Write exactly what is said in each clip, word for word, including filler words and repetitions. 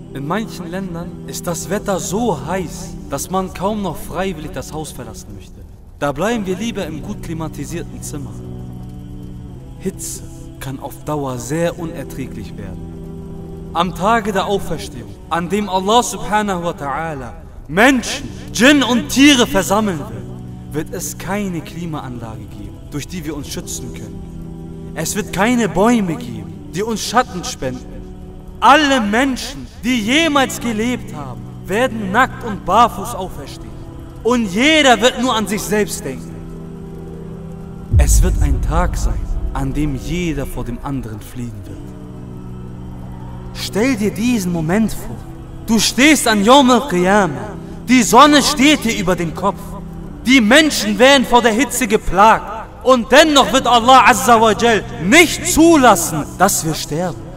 In manchen Ländern ist das Wetter so heiß, dass man kaum noch freiwillig das Haus verlassen möchte. Da bleiben wir lieber im gut klimatisierten Zimmer. Hitze kann auf Dauer sehr unerträglich werden. Am Tage der Auferstehung, an dem Allah subhanahu wa ta'ala Menschen, Djinn und Tiere versammeln wird, wird es keine Klimaanlage geben, durch die wir uns schützen können. Es wird keine Bäume geben, die uns Schatten spenden. Alle Menschen, die jemals gelebt haben, werden nackt und barfuß auferstehen. Und jeder wird nur an sich selbst denken. Es wird ein Tag sein, an dem jeder vor dem anderen fliehen wird. Stell dir diesen Moment vor. Du stehst an Yawm al-Qiyamah. Die Sonne steht dir über den Kopf. Die Menschen werden vor der Hitze geplagt. Und dennoch wird Allah Azza wa Jal nicht zulassen, dass wir sterben.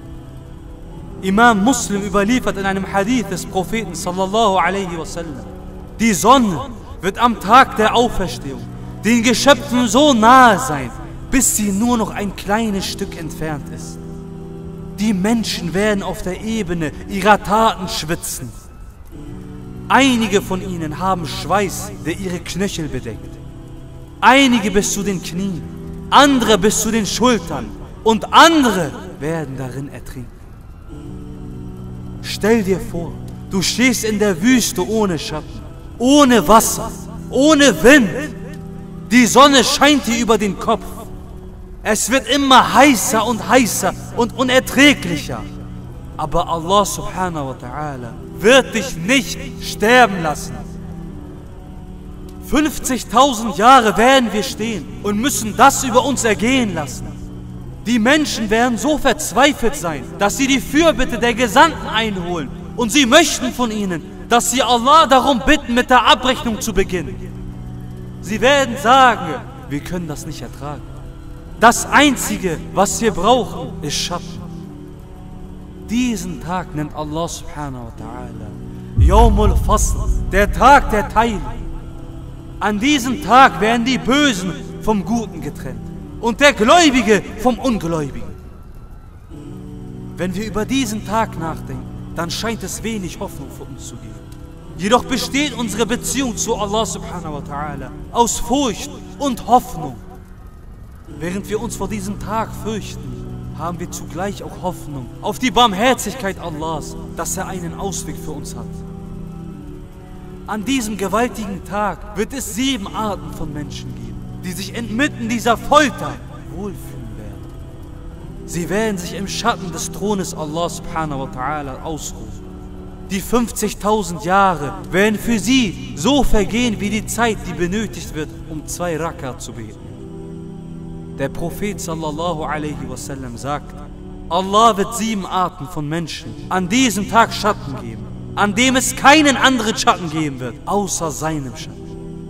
Imam Muslim überliefert in einem Hadith des Propheten sallallahu alaihi wasallam: Die Sonne wird am Tag der Auferstehung den Geschöpfen so nahe sein, bis sie nur noch ein kleines Stück entfernt ist. Die Menschen werden auf der Ebene ihrer Taten schwitzen. Einige von ihnen haben Schweiß, der ihre Knöchel bedeckt. Einige bis zu den Knien, andere bis zu den Schultern und andere werden darin ertrinken. Stell dir vor, du stehst in der Wüste ohne Schatten, ohne Wasser, ohne Wind. Die Sonne scheint dir über den Kopf. Es wird immer heißer und heißer und unerträglicher. Aber Allah subhanahu wa ta'ala wird dich nicht sterben lassen. fünfzigtausend Jahre werden wir stehen und müssen das über uns ergehen lassen. Die Menschen werden so verzweifelt sein, dass sie die Fürbitte der Gesandten einholen. Und sie möchten von ihnen, dass sie Allah darum bitten, mit der Abrechnung zu beginnen. Sie werden sagen, wir können das nicht ertragen. Das Einzige, was wir brauchen, ist Schatten. Diesen Tag nennt Allah subhanahu wa ta'ala Yawmul Fasl, der Tag der Teilung. An diesem Tag werden die Bösen vom Guten getrennt und der Gläubige vom Ungläubigen. Wenn wir über diesen Tag nachdenken, dann scheint es wenig Hoffnung für uns zu geben. Jedoch besteht unsere Beziehung zu Allah subhanahu wa ta'ala aus Furcht und Hoffnung. Während wir uns vor diesem Tag fürchten, haben wir zugleich auch Hoffnung auf die Barmherzigkeit Allahs, dass er einen Ausweg für uns hat. An diesem gewaltigen Tag wird es sieben Arten von Menschen geben, die sich inmitten dieser Folter wohlfühlen werden. Sie werden sich im Schatten des Thrones Allah subhanahu wa ta'ala ausruhen. Die fünfzigtausend Jahre werden für sie so vergehen wie die Zeit, die benötigt wird, um zwei Raka zu beten. Der Prophet sallallahu alaihi wasallam sagt: Allah wird sieben Arten von Menschen an diesem Tag Schatten geben, an dem es keinen anderen Schatten geben wird, außer seinem Schatten.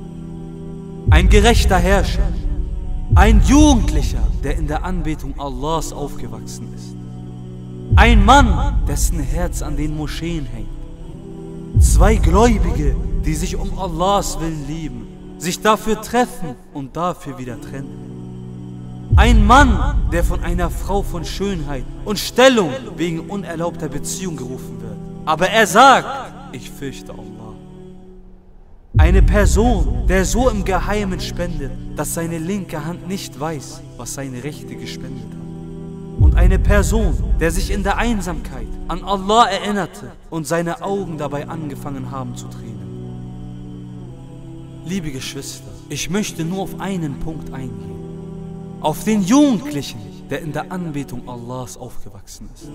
Ein gerechter Herrscher, ein Jugendlicher, der in der Anbetung Allahs aufgewachsen ist, ein Mann, dessen Herz an den Moscheen hängt, zwei Gläubige, die sich um Allahs Willen lieben, sich dafür treffen und dafür wieder trennen. Ein Mann, der von einer Frau von Schönheit und Stellung wegen unerlaubter Beziehung gerufen wird. Aber er sagt, ich fürchte Allah. Eine Person, der so im Geheimen spendet, dass seine linke Hand nicht weiß, was seine rechte gespendet hat. Und eine Person, der sich in der Einsamkeit an Allah erinnerte und seine Augen dabei angefangen haben zu tränen. Liebe Geschwister, ich möchte nur auf einen Punkt eingehen. Auf den Jugendlichen, der in der Anbetung Allahs aufgewachsen ist.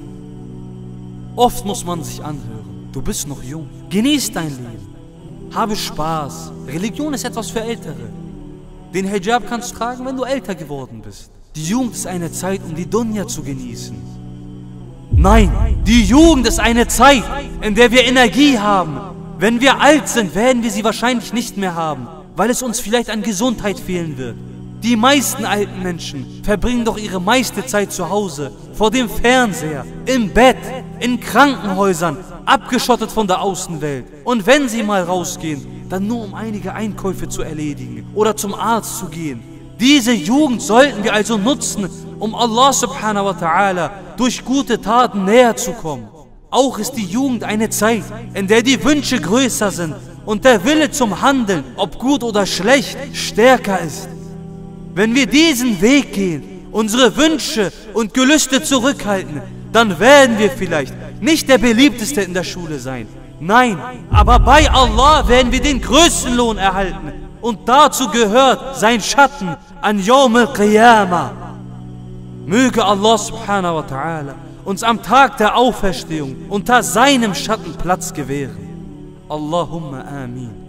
Oft muss man sich anhören, du bist noch jung, genieß dein Leben, habe Spaß, Religion ist etwas für Ältere. Den Hijab kannst du tragen, wenn du älter geworden bist. Die Jugend ist eine Zeit, um die Dunya zu genießen. Nein, die Jugend ist eine Zeit, in der wir Energie haben. Wenn wir alt sind, werden wir sie wahrscheinlich nicht mehr haben, weil es uns vielleicht an Gesundheit fehlen wird. Die meisten alten Menschen verbringen doch ihre meiste Zeit zu Hause, vor dem Fernseher, im Bett, in Krankenhäusern, abgeschottet von der Außenwelt. Und wenn sie mal rausgehen, dann nur um einige Einkäufe zu erledigen oder zum Arzt zu gehen. Diese Jugend sollten wir also nutzen, um Allah subhanahu wa ta'ala durch gute Taten näher zu kommen. Auch ist die Jugend eine Zeit, in der die Wünsche größer sind und der Wille zum Handeln, ob gut oder schlecht, stärker ist. Wenn wir diesen Weg gehen, unsere Wünsche und Gelüste zurückhalten, dann werden wir vielleicht nicht der beliebteste in der Schule sein. Nein, aber bei Allah werden wir den größten Lohn erhalten. Und dazu gehört sein Schatten an Yawm al-Qiyamah. Möge Allah subhanahu wa ta'ala uns am Tag der Auferstehung unter seinem Schatten Platz gewähren. Allahumma amin.